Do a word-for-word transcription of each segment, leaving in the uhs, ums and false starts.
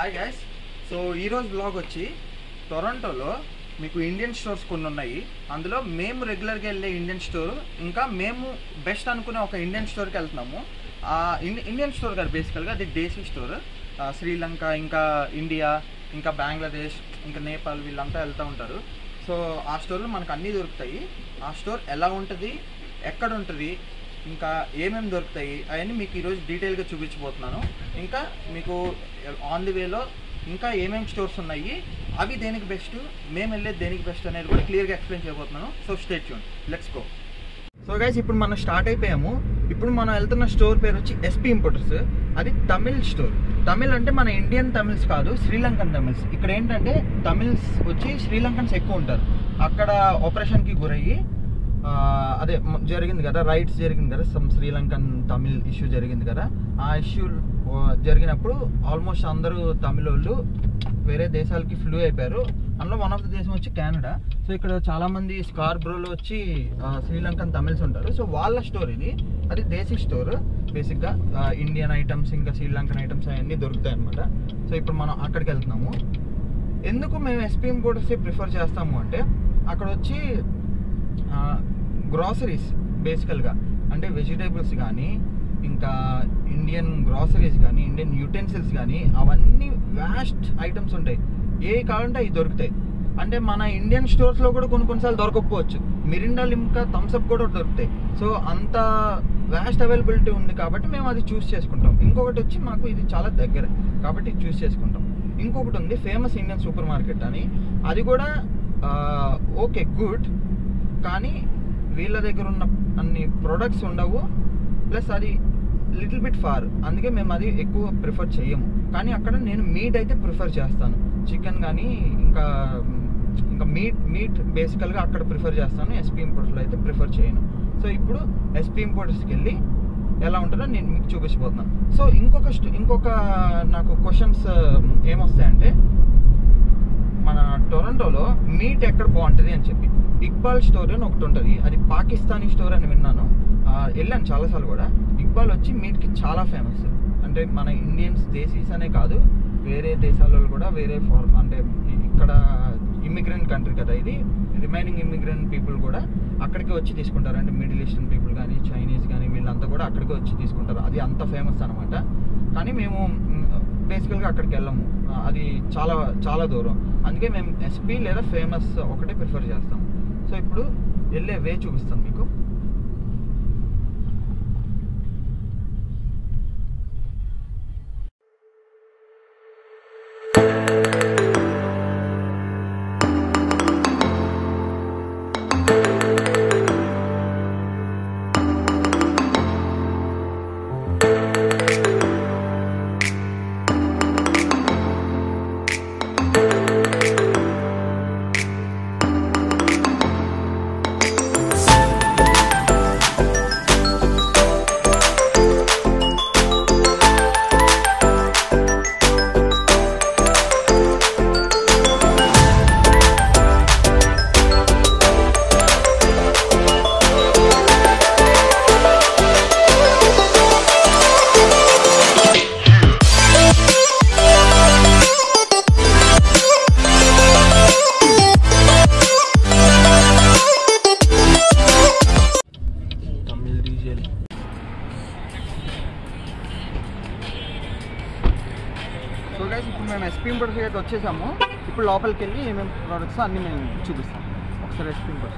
Hi guys. So ఈరోజు blog వచ్చి టొరంటోలో మీకు ఇండియన్ స్టోర్స్ కొన్ని ఉన్నాయి. అందులో మేము రెగ్యులర్గా వెళ్ళే ఇండియన్ స్టోర్, ఇంకా మేము బెస్ట్ అనుకునే ఒక ఇండియన్ స్టోర్కి వెళ్తున్నాము. ఇండియన్ స్టోర్ కాదు, బేసికల్గా అది దేశీ స్టోర్. శ్రీలంక, ఇంకా ఇండియా, ఇంకా బంగ్లాదేశ్, ఇంకా నేపాల్ వీళ్ళంతా వెళ్తూ ఉంటారు. సో ఆ స్టోర్లో మనకు అన్నీ దొరుకుతాయి. ఆ స్టోర్ ఎలా ఉంటుంది, ఎక్కడ ఉంటుంది, ఇంకా ఏమేమి దొరుకుతాయి అవన్నీ మీకు ఈరోజు డీటెయిల్గా చూపించబోతున్నాను. ఇంకా మీకు ఆన్ ది వేలో ఇంకా ఏమేమి స్టోర్స్ ఉన్నాయి, అవి దేనికి బెస్ట్, మేము వెళ్ళేది దేనికి బెస్ట్ అనేది కూడా క్లియర్గా ఎక్స్ప్లెయిన్ చేయబోతున్నాను. So stay tune, let's go. So guys, ఇప్పుడు మనం స్టార్ట్ అయిపోయాము. ఇప్పుడు మనం వెళ్తున్న స్టోర్ పేరు వచ్చి ఎస్పీ ఇంపోర్టర్స్. అది తమిళ్ స్టోర్. తమిళ్ అంటే మన ఇండియన్ తమిళ్స్ కాదు, శ్రీలంకన్ తమిళ్స్. ఇక్కడ ఏంటంటే తమిళ్స్ వచ్చి శ్రీలంకన్స్ ఎక్కువ ఉంటారు. అక్కడ ఆపరేషన్కి గురయ్యి అదే జరిగింది కదా, రైట్స్ జరిగింది కదా, సమ్ శ్రీలంకన్ తమిళ్ ఇష్యూ జరిగింది కదా. ఆ ఇష్యూ జరిగినప్పుడు ఆల్మోస్ట్ అందరూ తమిళ వాళ్ళు వేరే దేశాలకి ఫ్లూ అయిపోయారు. అందులో వన్ ఆఫ్ ద దేశం వచ్చి కెనడా. సో ఇక్కడ చాలామంది స్కార్బ్రోలో వచ్చి శ్రీలంకన్ తమిళ్స్ ఉంటారు. సో వాళ్ళ స్టోర్ ఇది. అది దేశీ స్టోర్. బేసిక్గా ఇండియన్ ఐటమ్స్, ఇంకా శ్రీలంకన్ ఐటమ్స్ అవన్నీ దొరుకుతాయి అనమాట. సో ఇప్పుడు మనం అక్కడికి వెళ్తున్నాము. ఎందుకు మేము ఎస్పీ ఇంపోర్టర్స్ ప్రిఫర్ చేస్తాము అంటే, అక్కడ వచ్చి గ్రాసరీస్ బేసికల్గా అంటే వెజిటేబుల్స్ కానీ, ఇంకా ఇండియన్ గ్రాసరీస్ కానీ, ఇండియన్ యూటెన్సిల్స్ కానీ, అవన్నీ వ్యాస్ట్ ఐటమ్స్ ఉంటాయి. ఏ కావాలంటే అవి దొరుకుతాయి. అంటే మన ఇండియన్ స్టోర్స్లో కూడా కొన్ని కొన్నిసార్లు దొరకకపోవచ్చు. మిరిండా, లిమ్కా, థమ్స్అప్ కూడా దొరుకుతాయి. సో అంత వ్యాస్ట్ అవైలబిలిటీ ఉంది కాబట్టి మేము అది చూస్ చేసుకుంటాం. ఇంకొకటి వచ్చి మాకు ఇది చాలా దగ్గర కాబట్టి చూస్ చేసుకుంటాం. ఇంకొకటి ఉంది ఫేమస్ ఇండియన్ సూపర్ మార్కెట్ అని. అది కూడా ఓకే, గుడ్, కానీ వీళ్ళ దగ్గర ఉన్న అన్ని ప్రొడక్ట్స్ ఉండవు. ప్లస్ అది లిటిల్ బిట్ ఫార్, అందుకే మేము అది ఎక్కువ ప్రిఫర్ చేయము. కానీ అక్కడ నేను మీట్ అయితే ప్రిఫర్ చేస్తాను. చికెన్ కానీ ఇంకా ఇంకా మీట్ మీట్ బేసికల్గా అక్కడ ప్రిఫర్ చేస్తాను. ఎస్పీ ఇంపోర్టర్స్లో అయితే ప్రిఫర్ చేయను. సో ఇప్పుడు ఎస్పీ ఇంపోర్టర్స్కి వెళ్ళి ఎలా ఉంటుందో నేను మీకు చూపించబోతున్నాను. సో ఇంకొక ఇంకొక నాకు క్వశ్చన్స్ ఏమొస్తాయంటే, మన టొరంటోలో మీట్ ఎక్కడ బాగుంటుంది అని చెప్పి. ఇక్బాల్ స్టోర్ అని ఒకటి ఉంటుంది. అది పాకిస్తానీ స్టోర్ అని విన్నాను, వెళ్ళాను చాలాసార్లు కూడా. ఇక్బాల్ వచ్చి మీట్కి చాలా ఫేమస్. అంటే మన ఇండియన్స్ దేశీస్ అనే కాదు, వేరే దేశాలలో కూడా, వేరే ఫార్ అంటే ఇక్కడ ఇమ్మిగ్రెంట్ కంట్రీ కదా ఇది, రిమైనింగ్ ఇమ్మిగ్రెంట్ పీపుల్ కూడా అక్కడికి వచ్చి తీసుకుంటారు. అంటే మిడిల్ ఈస్టర్న్ పీపుల్ కానీ, చైనీస్ కానీ, వీళ్ళంతా కూడా అక్కడికి వచ్చి తీసుకుంటారు. అది అంత ఫేమస్ అనమాట. కానీ మేము బేసికల్గా అక్కడికి వెళ్ళము, అది చాలా చాలా దూరం. అందుకే మేము ఎస్పీ లేదా ఫేమస్ ఒకటే ప్రిఫర్ చేస్తాం. సో ఇప్పుడు వెళ్ళే వే చూపిస్తాను మీకు. సో గైస్, ఇప్పుడు మేము ఎస్పీ ఇంపోర్టర్స్ అయితే వచ్చేసాము. ఇప్పుడు లోపలికి వెళ్ళి ఏమేమి ప్రోడక్ట్స్ అన్నీ మేము చూపిస్తాం. ఒకసారి ఎస్పీ ఇంపోర్టర్స్.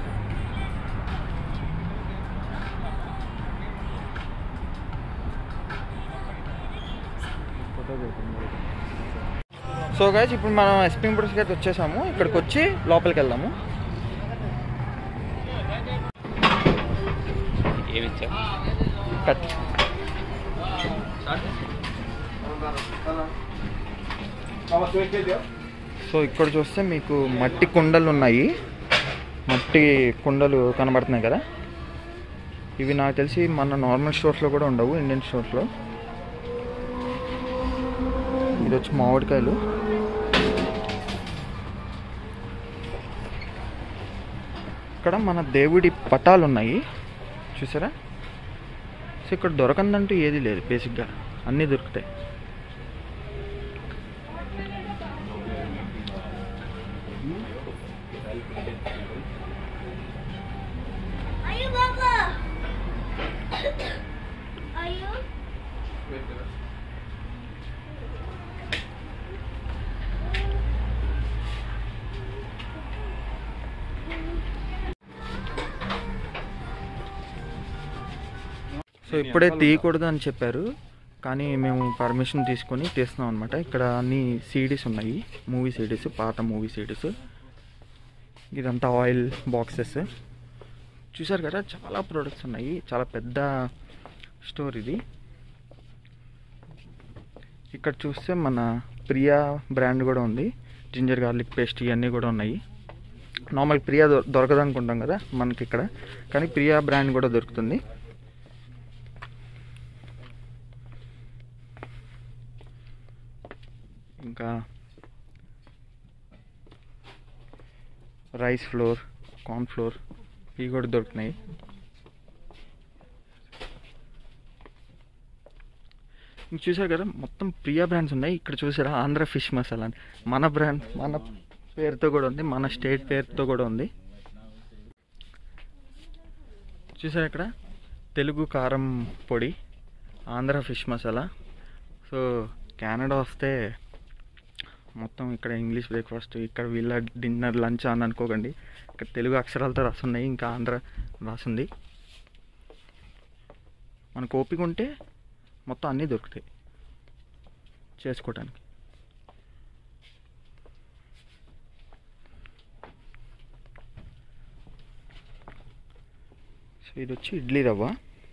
సో గైస్, ఇప్పుడు మనం ఎస్పీ ఇంపోర్టర్స్కి అయితే వచ్చేసాము. ఇక్కడికి వచ్చి లోపలికి వెళ్దాము. కట్ సో ఇక్కడ చూస్తే మీకు మట్టి కుండలు ఉన్నాయి. మట్టి కుండలు కనబడుతున్నాయి కదా. ఇవి నాకు తెలిసి మన నార్మల్ స్టోర్స్లో కూడా ఉండవు, ఇండియన్ స్టోర్స్లో. ఇది వచ్చి మామిడికాయలు. ఇక్కడ మన దేవుడి పటాలు ఉన్నాయి, చూసారా. సో ఇక్కడ దొరకందంటూ ఏది లేదు, బేసిక్గా అన్నీ దొరుకుతాయి. సో ఇప్పుడే తీయకూడదు అని చెప్పారు, కానీ మేము పర్మిషన్ తీసుకొని తీస్తున్నాం అనమాట. ఇక్కడ అన్ని సీడీస్ ఉన్నాయి, మూవీ సీడీస్, పాత మూవీ సీడీస్. ఇదంతా ఆయిల్ బాక్సెస్. చూసారు కదా, చాలా ప్రోడక్ట్స్ ఉన్నాయి. చాలా పెద్ద స్టోర్ ఇది. ఇక్కడ చూస్తే మన ప్రియా బ్రాండ్ కూడా ఉంది. జింజర్ గార్లిక్ పేస్ట్ ఇవన్నీ కూడా ఉన్నాయి. నార్మల్ ప్రియా దొరకదు అనుకుంటాం కదా మనకి ఇక్కడ, కానీ ప్రియా బ్రాండ్ కూడా దొరుకుతుంది. ఇంకా రైస్ ఫ్లోర్, కార్న్ ఫ్లోర్ ఇవి కూడా దొరుకుతున్నాయి. ఇంక చూసారు కదా, మొత్తం ప్రియా బ్రాండ్స్ ఉన్నాయి. ఇక్కడ చూసారా, ఆంధ్ర ఫిష్ మసాలా అని మన బ్రాండ్, మన పేరుతో కూడా ఉంది, మన స్టేట్ పేరుతో కూడా ఉంది. చూసారా ఇక్కడ తెలుగు కారం పొడి, Andhra fish masala. So Canada వస్తే మొత్తం ఇక్కడ ఇంగ్లీష్ బ్రేక్ఫాస్ట్, ఇక్కడ వీళ్ళ డిన్నర్ లంచ్ అని అనుకోకండి. ఇక్కడ తెలుగు అక్షరాలతో రాసున్నాయి, ఇంకా ఆంధ్ర రాసుంది. మనకు ఓపిక ఉంటే మొత్తం అన్నీ దొరుకుతాయి చేసుకోవడానికి. సో ఇది వచ్చి ఇడ్లీ రవ్వ.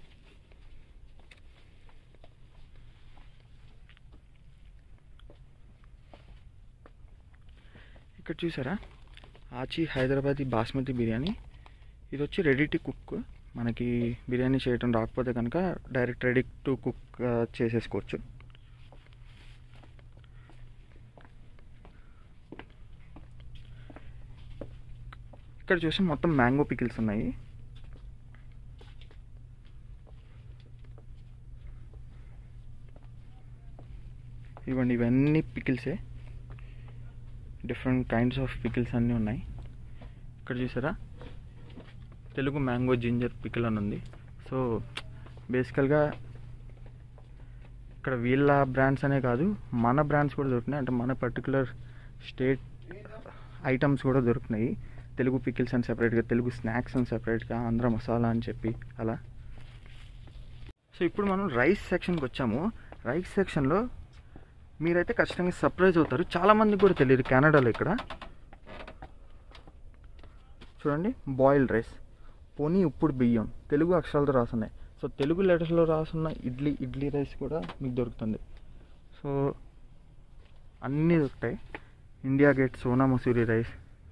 ఇక్కడ చూసారా, ఆచి హైదరాబాదీ బాస్మతి బిర్యానీ. ఇది వచ్చి రెడీ టు కుక్. మనకి బిర్యానీ చేయటం రాకపోతే కనుక డైరెక్ట్ రెడీ టు కుక్ చేసేసుకోవచ్చు. ఇక్కడ చూసి మొత్తం మ్యాంగో పికిల్స్ ఉన్నాయి. ఇవ్వండి, ఇవన్నీ పికిల్సే, డిఫరెంట్ కైండ్స్ ఆఫ్ పికిల్స్ అన్నీ ఉన్నాయి. ఇక్కడ చూసారా, తెలుగు మ్యాంగో జింజర్ పికిల్ అని ఉంది. సో బేసికల్గా ఇక్కడ వీళ్ళ బ్రాండ్స్ అనే కాదు, మన బ్రాండ్స్ కూడా దొరుకుతున్నాయి. అంటే మన పర్టికులర్ స్టేట్ ఐటమ్స్ కూడా దొరుకుతున్నాయి. తెలుగు పికిల్స్ అని సెపరేట్గా, తెలుగు స్నాక్స్ అని సెపరేట్గా, ఆంధ్ర మసాలా అని చెప్పి అలా. సో ఇప్పుడు మనం రైస్ సెక్షన్కి వచ్చాము. రైస్ సెక్షన్లో మీరైతే ఖచ్చితంగా సర్ప్రైజ్ అవుతారు. చాలామందికి కూడా తెలియదు కెనడాలో. ఇక్కడ చూడండి, బాయిల్డ్ రైస్, పోనీ ఉప్పుడు బియ్యం, తెలుగు అక్షరాలతో రాసున్నాయి. సో తెలుగు లెటర్స్లో రాసున్న ఇడ్లీ ఇడ్లీ రైస్ కూడా మీకు దొరుకుతుంది. సో అన్నీ దొరుకుతాయి. India Gate Sona Masoori rice,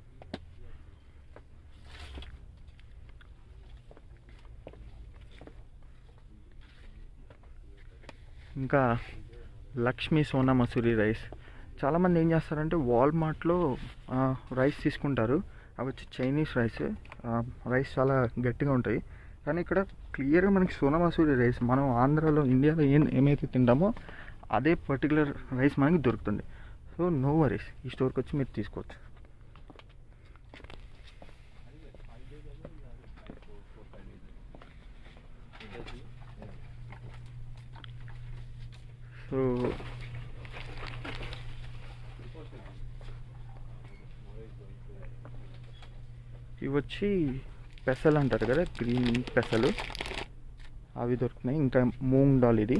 ఇంకా లక్ష్మీ సోనా మసూరి రైస్. చాలామంది ఏం చేస్తారంటే వాల్మార్ట్లో రైస్ తీసుకుంటారు, అవి వచ్చి చైనీస్ రైస్. రైస్ చాలా గట్టిగా ఉంటాయి, కానీ ఇక్కడ క్లియర్గా మనకి సోనా మసూరి రైస్, మనం ఆంధ్రాలో ఇండియాలో ఏం ఏమైతే తింటామో అదే పర్టికులర్ రైస్ మనకి దొరుకుతుంది. సో నో వరీస్, ఈ స్టోర్కి వచ్చి మీరు తీసుకోవచ్చు. సో ఇవి వచ్చి పెసలు అంటారు కదా, గ్రీన్ పెసలు, అవి దొరుకుతున్నాయి. ఇంకా మూంగ్ దాల్ ఇది.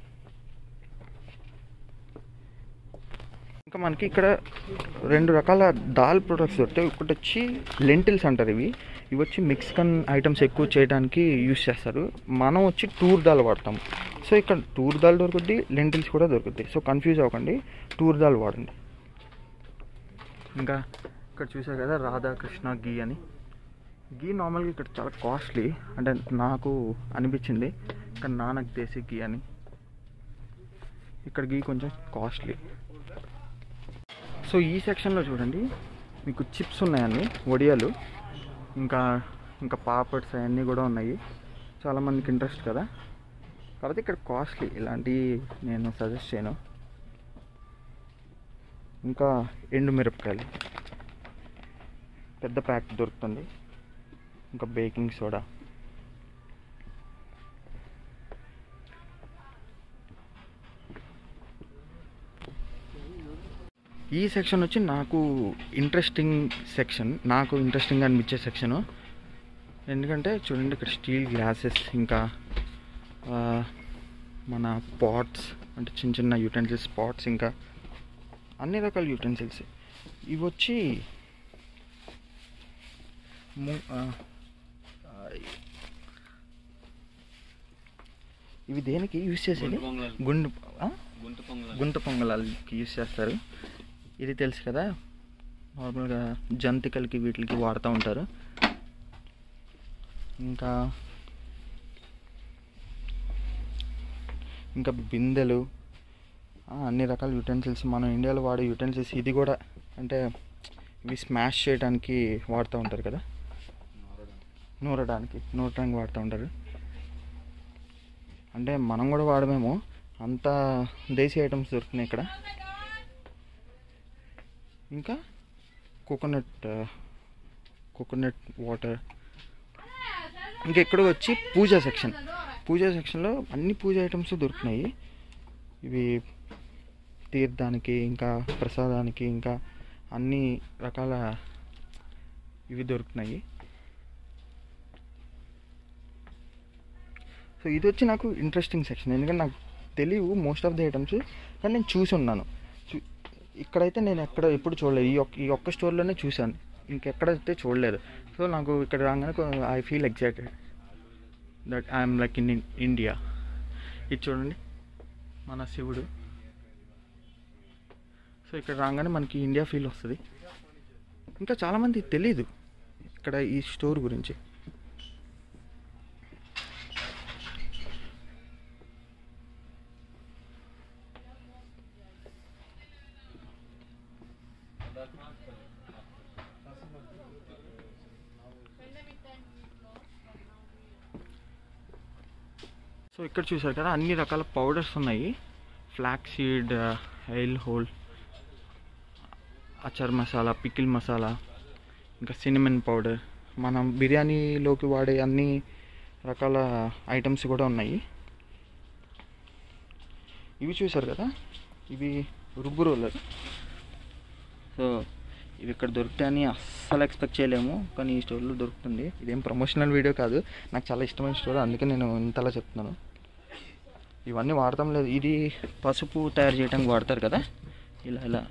ఇంకా మనకి ఇక్కడ రెండు రకాల దాల్ ప్రొడక్ట్స్ దొరుకుతాయి. ఒకటి వచ్చి లెంటిల్స్ అంటారు. ఇవి ఇవి వచ్చి మెక్సికన్ ఐటమ్స్ ఎక్కువ చేయడానికి యూస్ చేస్తారు. మనం వచ్చి టూర్ దాల్ వాడతాం. సో ఇక్కడ టూర్ దాల్ దొరుకుద్ది, లెంటిల్స్ కూడా దొరుకుతాయి. సో కన్ఫ్యూజ్ అవ్వకండి, టూర్ దాల్ వాడండి. ఇంకా ఇక్కడ చూసారు కదా, రాధాకృష్ణ గీ అని. గీ నార్మల్గా ఇక్కడ చాలా కాస్ట్లీ, అంటే నాకు అనిపించింది, కానీ నాన్నకు దేశీ గీ అని. ఇక్కడ గీ కొంచెం కాస్ట్లీ. సో ఈ సెక్షన్లో చూడండి, మీకు చిప్స్ ఉన్నాయండి, వడియాలు, ఇంకా ఇంకా పాపడ్స్ అవన్నీ కూడా ఉన్నాయి. చాలామందికి ఇంట్రెస్ట్ కదా, కాబట్టి ఇక్కడ కాస్ట్లీ, ఇలాంటివి నేను సజెస్ట్ చేయను. ఇంకా ఎండు మిరపకాయలు పెద్ద ప్యాక్ దొరుకుతుంది. ఇంకా బేకింగ్ సోడా, ఈ సెక్షన్ వచ్చి నాకు ఇంట్రెస్టింగ్ సెక్షన్, నాకు ఇంట్రెస్టింగ్గా అనిపించే సెక్షను. ఎందుకంటే చూడండి ఇక్కడ స్టీల్ గ్లాసెస్, ఇంకా మన పాట్స్ అంటే చిన్న చిన్న యూటెన్సిల్స్, పాట్స్, ఇంకా అన్ని రకాల యూటెన్సిల్స్. ఇవి వచ్చి ఇవి దేనికి యూజ్ చేసేది? గుండు గుంత పొంగలాలకి యూజ్ చేస్తారు. ఇది తెలుసు కదా, నార్మల్గా జంతికలకి వీటికి వాడుతూ ఉంటారు. ఇంకా ఇంకా బిందెలు, అన్ని రకాల యూటెన్సిల్స్, మనం ఇండియాలో వాడే యూటెన్సిల్స్. ఇది కూడా అంటే ఇవి స్మాష్ చేయడానికి వాడుతూ ఉంటారు కదా, నూరడానికి నూరడానికి వాడుతూ ఉంటారు. అంటే మనం కూడా వాడమేమో, అంత దేశీ ఐటమ్స్ దొరుకుతున్నాయి ఇక్కడ. ఇంకా కోకోనట్ కోకోనట్ వాటర్. ఇంకా ఇక్కడ వచ్చి పూజా సెక్షన్. పూజా సెక్షన్లో అన్ని పూజ ఐటమ్స్ దొరుకుతున్నాయి. ఇవి తీర్థానికి, ఇంకా ప్రసాదానికి, ఇంకా అన్ని రకాల ఇవి దొరుకుతున్నాయి. సో ఇది వచ్చి నాకు ఇంట్రెస్టింగ్ సెక్షన్, ఎందుకంటే నాకు తెలియవు మోస్ట్ ఆఫ్ ది ఐటమ్స్, కానీ నేను చూసి ఉన్నాను. ఇక్కడైతే నేను ఎక్కడ ఎప్పుడు చూడలేదు, ఈ ఒక్క ఈ ఒక్క స్టోర్లోనే చూశాను, ఇంకెక్కడైతే చూడలేదు. సో నాకు ఇక్కడ రాగానే I feel excited that I'm like in India. ఇది చూడండి మన శివుడు. సో ఇక్కడ రాగానే మనకి ఇండియా ఫీల్ వస్తుంది. ఇంకా చాలామంది తెలీదు ఇక్కడ ఈ స్టోర్ గురించి. సో ఇక్కడ చూసారు కదా అన్ని రకాల పౌడర్స్ ఉన్నాయి. Flax seed, oil whole, achar masala, pickle masala, ఇంకా సినిమన్ పౌడర్, మనం బిర్యానీలోకి వాడే అన్ని రకాల ఐటమ్స్ కూడా ఉన్నాయి. ఇవి చూసారు కదా, ఇవి రుబ్బు రోలర్. సో ఇవి ఇక్కడ దొరుకుతాయని అస్సలు ఎక్స్పెక్ట్ చేయలేము, కానీ ఈ స్టోర్లో దొరుకుతుంది. ఇదేం ప్రమోషనల్ వీడియో కాదు, నాకు చాలా ఇష్టమైన స్టోర్, అందుకే నేను ఇంతలా చెప్తున్నాను. ఇవన్నీ వాడతాం లేదు, ఇది పసుపు తయారు చేయడానికి వాడతారు కదా, ఇలా ఇలా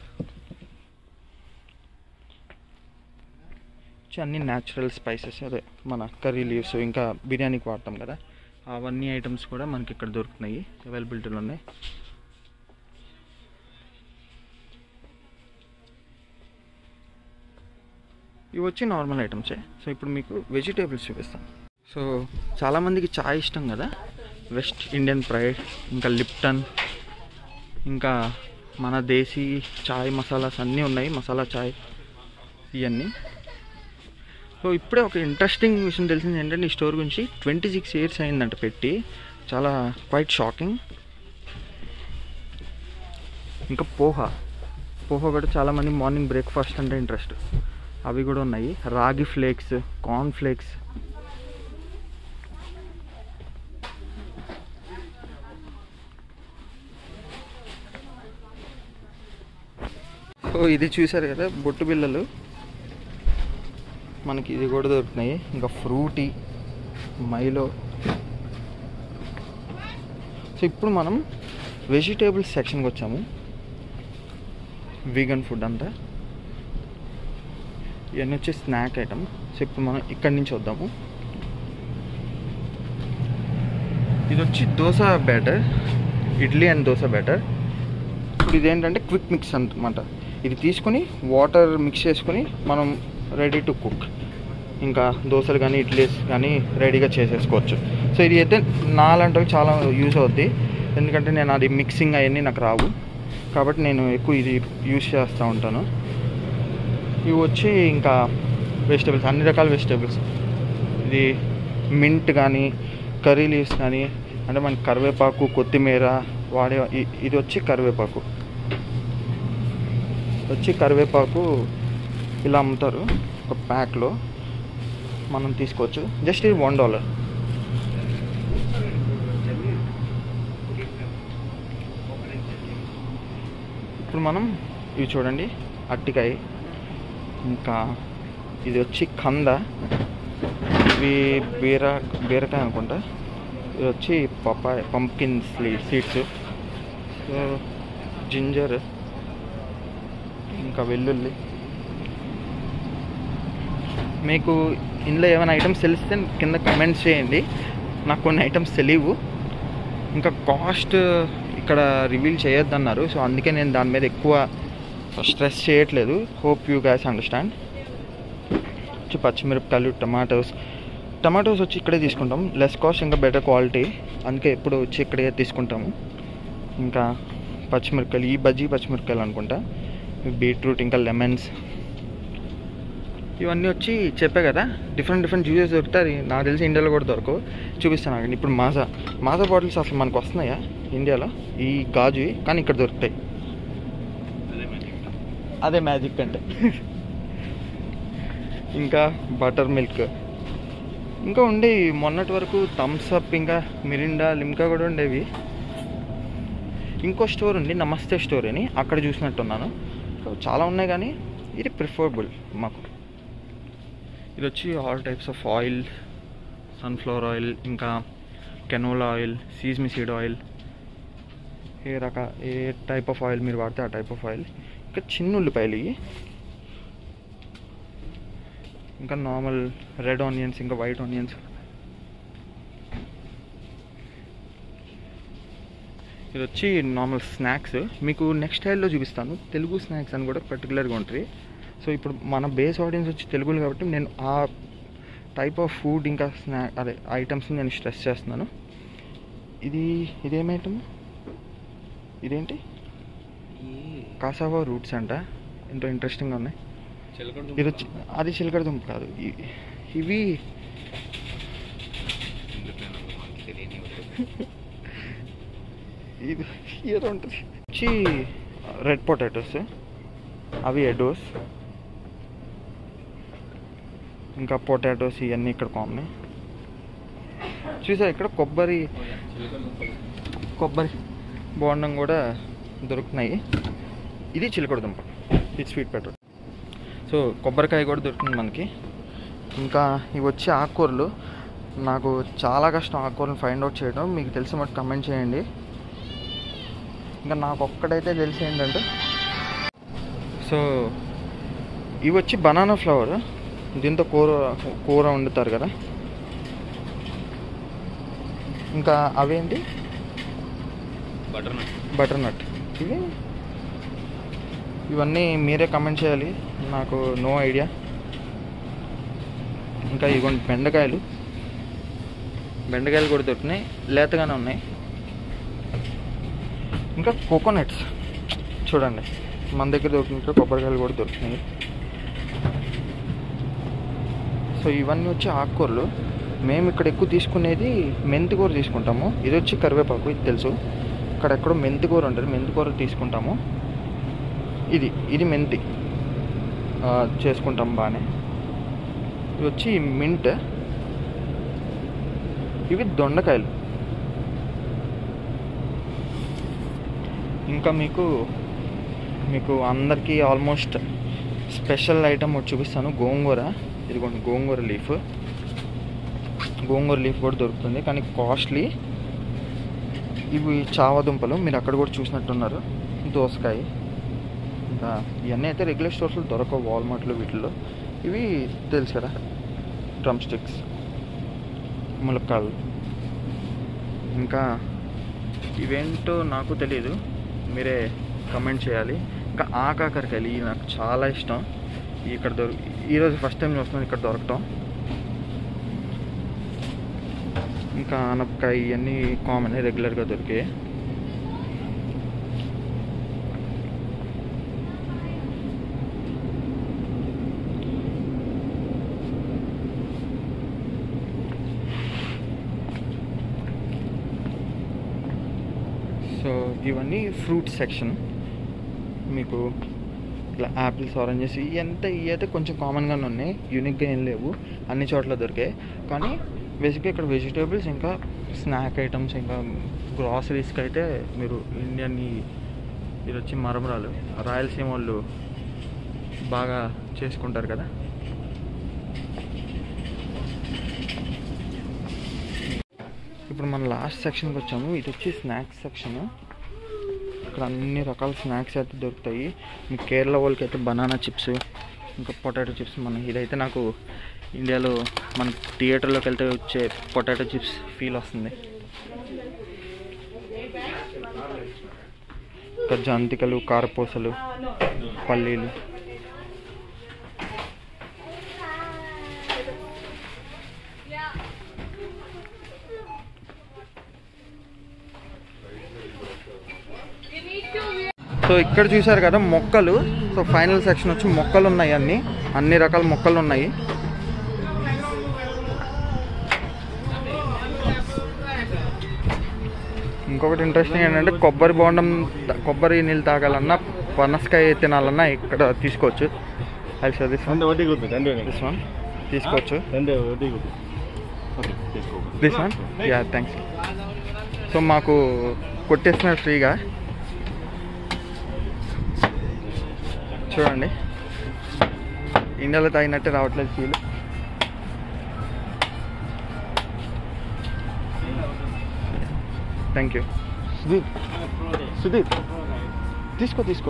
అన్ని న్యాచురల్ స్పైసెస్, అదే మన కర్రీ లీవ్స్, ఇంకా బిర్యానీకి వాడతాం కదా, అవన్నీ ఐటమ్స్ కూడా మనకి ఇక్కడ దొరుకుతున్నాయి, అవైలబిలిటీలో ఉన్నాయి. ఇవి వచ్చి నార్మల్ ఐటమ్సే. సో ఇప్పుడు మీకు వెజిటేబుల్స్ చూపిస్తాను. సో చాలామందికి చాయ్ ఇష్టం కదా, వెస్ట్ ఇండియన్ ప్రైడ్, ఇంకా లిప్టన్, ఇంకా మన దేశీ చాయ్ మసాలాస్ అన్నీ ఉన్నాయి, మసాలా చాయ్ ఇవన్నీ. సో ఇప్పుడే ఒక ఇంట్రెస్టింగ్ విషయం తెలిసింది ఏంటంటే, ఈ స్టోర్ గురించి ట్వంటీ సిక్స్ ఇయర్స్ అయిందంట పెట్టి, చాలా క్వైట్ షాకింగ్. ఇంకా పోహా పోహా కూడా చాలామంది మార్నింగ్ బ్రేక్ఫాస్ట్ అంటే ఇంట్రెస్ట్, అవి కూడా ఉన్నాయి. రాగి ఫ్లేక్స్, కార్న్ ఫ్లేక్స్, సో ఇది చూసారు కదా బొట్టు బిళ్ళలు, మనకి ఇది కూడా దొరుకుతున్నాయి. ఇంకా ఫ్రూటీ, మైలో. సో ఇప్పుడు మనం వెజిటేబుల్స్ సెక్షన్కి వచ్చాము, వీగన్ ఫుడ్ అంతా. ఇవన్నీ వచ్చి స్నాక్ ఐటమ్. సో ఇప్పుడు మనం ఇక్కడి నుంచి వద్దాము. ఇది వచ్చి dosa batter, idli and dosa batter. ఇప్పుడు ఇదేంటంటే క్విక్ మిక్స్ అనమాట. ఇది తీసుకొని వాటర్ మిక్స్ చేసుకొని మనం రెడీ టు కుక్, ఇంకా దోశలు కానీ ఇడ్లీస్ కానీ రెడీగా చేసేసుకోవచ్చు. సో ఇది అయితే నాలాంటివి చాలా యూజ్ అవుద్ది, ఎందుకంటే నేను అది మిక్సింగ్ అవన్నీ నాకు రావు, కాబట్టి నేను ఎక్కువ ఇది యూజ్ చేస్తూ ఉంటాను. ఇవి వచ్చి ఇంకా వెజిటేబుల్స్, అన్ని రకాల వెజిటేబుల్స్. ఇది మింట్ కానీ, కర్రీ లీవ్స్ కానీ, అంటే మనకి కరివేపాకు, కొత్తిమీర వాడే. ఇది వచ్చి కరివేపాకు వచ్చి కరివేపాకు ఇలా అమ్ముతారు ఒక ప్యాక్లో, మనం తీసుకోవచ్చు. జస్ట్ ఇది వన్ డాలర్. ఇప్పుడు మనం ఇవి చూడండి, అట్టికాయ. ఇంకా ఇది వచ్చి కంద, ఇవి బీర బీరకాయ అనుకుంటా. ఇది వచ్చి papaya pumpkin seeds. So ginger, ఇంకా వెల్లుల్లి. మీకు ఇందులో ఏమైనా ఐటమ్స్ తెలిస్తే కింద కమెంట్స్ చేయండి, నాకు కొన్ని ఐటమ్స్ తెలియవు. ఇంకా కాస్ట్ ఇక్కడ రివీల్ చేయొద్దన్నారు, సో అందుకే నేను దాని మీద ఎక్కువ స్ట్రెస్ చేయట్లేదు. Hope you guys understand. వచ్చి పచ్చిమిరపకాయలు, టమాటోస్. టమాటోస్ వచ్చి ఇక్కడే తీసుకుంటాం, లెస్ కాస్ట్ ఇంకా బెటర్ క్వాలిటీ, అందుకే ఎప్పుడు వచ్చి ఇక్కడే తీసుకుంటాము. ఇంకా పచ్చిమిరపకాయలు, ఈ బజ్జీ పచ్చిమిరపకాయలు అనుకుంటా. బీట్రూట్, ఇంకా లెమన్స్. ఇవన్నీ వచ్చి చెప్పే కదా, డిఫరెంట్ డిఫరెంట్ జ్యూసెస్ దొరుకుతాయి. నాకు తెలిసి ఇండియాలో కూడా దొరకవు, చూపిస్తాను ఆగండి. ఇప్పుడు మాజా మాజా బాటిల్స్ అసలు మనకు వస్తున్నాయా ఇండియాలో? ఈ గాజు, కానీ ఇక్కడ దొరుకుతాయి. అదే మ్యాజిక్ అంటే. ఇంకా బటర్ మిల్క్. ఇంకా ఉండేవి మొన్నటి వరకు థమ్స్ అప్, ఇంకా మిరిండా, లిమ్కా కూడా ఉండేవి. ఇంకో స్టోర్ ఉంది, నమస్తే స్టోర్ అని, అక్కడ చూసినట్టున్నాను. చాలా ఉన్నాయి కానీ ఇది ప్రిఫరబుల్ మాకు. ఇది వచ్చి all types of oil, sunflower oil, ఇంకా canola oil, sesame seed oil, ఏ రక ఏ టైప్ ఆఫ్ ఆయిల్ మీరు వాడితే ఆ టైప్ ఆఫ్ ఆయిల్. ఇంకా చిన్న ఉల్లిపాయలు ఇవి, ఇంకా నార్మల్ రెడ్ ఆనియన్స్, ఇంకా వైట్ ఆనియన్స్. ఇది వచ్చి నార్మల్ స్నాక్స్. మీకు నెక్స్ట్ స్టైల్లో చూపిస్తాను, తెలుగు స్నాక్స్ అని కూడా పర్టికులర్గా ఉంటుంది. సో ఇప్పుడు మన బేస్ ఆడియన్స్ వచ్చి తెలుగులు కాబట్టి నేను ఆ టైప్ ఆఫ్ ఫుడ్ ఇంకా స్నాక్ అదే ఐటమ్స్ని నేను స్ట్రెస్ చేస్తున్నాను. ఇది ఇదేం ఐటమ్? ఇదేంటి? కాసావా రూట్స్ అంట, ఎంతో ఇంట్రెస్టింగ్గా ఉన్నాయి. ఇది వచ్చి అది చిలకడ దుంప కాదు, ఇవి ఇది ఏదో ఉంటుంది. వచ్చి రెడ్ పొటాటోస్, అవి ఎడోస్. ఇంకా పొటాటోస్ ఇవన్నీ ఇక్కడ కామన్. చూసా ఇక్కడ కొబ్బరి కొబ్బరి బోండం కూడా దొరుకుతున్నాయి. ఇది చిలకడ దుంప, ఇది స్వీట్ పొటాటో. సో కొబ్బరికాయ కూడా దొరుకుతుంది మనకి. ఇంకా ఇవి వచ్చి ఆకుకూరలు. నాకు చాలా కష్టం ఆకుకూరలు ఫైండ్ అవుట్ చేయడం, మీకు తెలిసి మటు కమెంట్ చేయండి. ఇంకా నాకు ఒక్కడైతే తెలిసి ఏంటంటే, సో ఇవి వచ్చి బనానా ఫ్లవర్, దీంతో కూర కూర వండుతారు కదా. ఇంకా అవేంటి? బటర్ నట్. బటర్ నట్ ఇవి ఇవన్నీ మీరే కమెంట్ చేయాలి, నాకు నో ఐడియా. ఇంకా ఇవన్నీ బెండకాయలు, బెండకాయలు కూడా దొరికినాయి, లేతగానే ఉన్నాయి. ఇంకా కోకోనట్స్ చూడండి, మన దగ్గర దొరికినట్టు కొబ్బరికాయలు కూడా దొరుకుతున్నాయి. సో ఇవన్నీ వచ్చి ఆకుకూరలు. మేము ఇక్కడ ఎక్కువ తీసుకునేది మెంతి కూర తీసుకుంటాము. ఇది వచ్చి కరివేపాకు, ఇది తెలుసు. ఇక్కడ ఎక్కడో మెంతి కూర ఉంటుంది, మెంతి కూర తీసుకుంటాము. ఇది ఇది మెంతి చేసుకుంటాం బాగానే. ఇది వచ్చి మింట్. ఇవి దొండకాయలు. ఇంకా మీకు మీకు అందరికీ ఆల్మోస్ట్ స్పెషల్ ఐటమ్ ఒకటి చూపిస్తాను, గోంగూర. ఇదిగోండి గోంగూర లీఫ్. గోంగూర లీఫ్ కూడా దొరుకుతుంది, కానీ కాస్ట్లీ. ఇవి చావదుంపలు, మీరు అక్కడ కూడా చూసినట్టున్నారు. దోసకాయ. ఇంకా ఇవన్నీ అయితే రెగ్యులర్ స్టోర్స్లో దొరకవు, వాల్మార్ట్లో వీటిల్లో. ఇవి తెలుసు కదా, డ్రమ్ స్టిక్స్, ములక్కాళ్ళు. ఇంకా ఇవేంటో నాకు తెలియదు, మీరే కమెంట్ చేయాలి. ఇంకా ఆకాకరకాయలు, ఇవి నాకు చాలా ఇష్టం. ఇక్కడ దొరికి ఈరోజు ఫస్ట్ టైం చూస్తున్నాను ఇక్కడ దొరకటం. ఇంకా ఆనపకాయ, ఇవన్నీ కామన్, రెగ్యులర్గా దొరికే. సో ఇవన్నీ ఫ్రూట్ సెక్షన్. మీకు ఇట్లా యాపిల్స్, ఆరెంజెస్, ఇవి ఎంత ఇవి అయితే కొంచెం కామన్గానే ఉన్నాయి, యూనిక్గా ఏం లేవు, అన్ని చోట్ల దొరికాయి. కానీ బేసిక్గా ఇక్కడ వెజిటేబుల్స్, ఇంకా స్నాక్ ఐటమ్స్, ఇంకా గ్రాసరీస్కి అయితే మీరు ఇండియన్ ఇది వచ్చి మరమరాలు, రాయలసీమ వాళ్ళు బాగా చేసుకుంటారు కదా. ఇప్పుడు మనం లాస్ట్ సెక్షన్కి వచ్చాము. ఇది వచ్చి స్నాక్స్ సెక్షన్. ఇక్కడ అన్ని రకాల స్నాక్స్ అయితే దొరుకుతాయి. మీకు కేరళ వాళ్ళకి అయితే బనానా చిప్స్, ఇంకా పొటాటో చిప్స్. మన ఇదైతే నాకు ఇండియాలో మన థియేటర్లోకి వెళ్తే వచ్చే పొటాటో చిప్స్ ఫీల్ వస్తుంది. ఇంకా జంతికలు, కారపూసలు, పల్లీలు. సో ఇక్కడ చూసారు కదా మొక్కలు. సో ఫైనల్ సెక్షన్ వచ్చి మొక్కలు ఉన్నాయి. అన్ని అన్ని రకాల మొక్కలు ఉన్నాయి. ఇంకొకటి ఇంట్రెస్టింగ్ ఏంటంటే కొబ్బరి బోండం, కొబ్బరి నీళ్ళు తాగాలన్నా, పనసకాయ తినాలన్నా ఇక్కడ తీసుకోవచ్చు. అది దిస్ వన్ తీసుకోవచ్చు. This one yeah thanks. So మాకు కొట్టేస్తున్నారు ఫ్రీగా. చూడండి, ఇండియాలో తాగినట్టే రావట్లేదు feel. Thank you. Sudheer Sudheer తీసుకో తీసుకో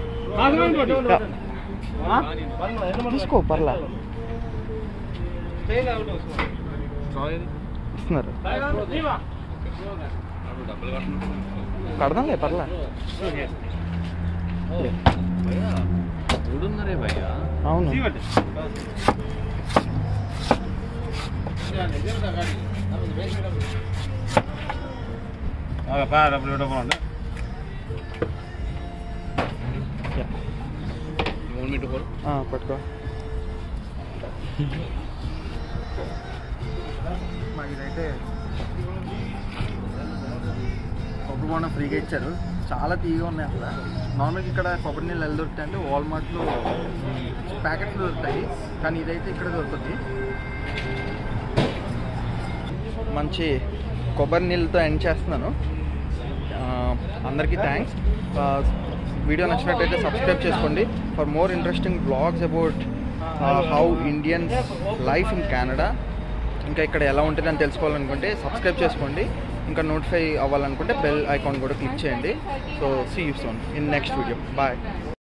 తీసుకో పర్లా ఇస్తున్నారు. కడదాంలే పర్లా. అవును పట్టుకో. మాకు ఇదైతే కొబ్బరి బోండం ఫ్రీగా ఇచ్చారు. చాలా తీయగా ఉన్నాయి అసలు. నార్మల్గా ఇక్కడ కొబ్బరి నీళ్ళు ఎలా దొరుకుతాయి అంటే వాల్మార్ట్లో ప్యాకెట్లు దొరుకుతాయి, కానీ ఇదైతే ఇక్కడ దొరుకుతుంది. మంచి కొబ్బరి నీళ్ళతో ఎండ్ చేస్తున్నాను. అందరికీ థ్యాంక్స్. వీడియో నచ్చినట్టయితే సబ్స్క్రైబ్ చేసుకోండి for more interesting blogs about how Indians life in Canada. ఇంకా ఇక్కడ ఎలా ఉంటుందని తెలుసుకోవాలనుకుంటే సబ్స్క్రైబ్ చేసుకోండి. ఇంకా నోటిఫై అవ్వాలనుకుంటే బెల్ ఐకాన్ కూడా క్లిక్ చేయండి. So see you soon in next video. Bye.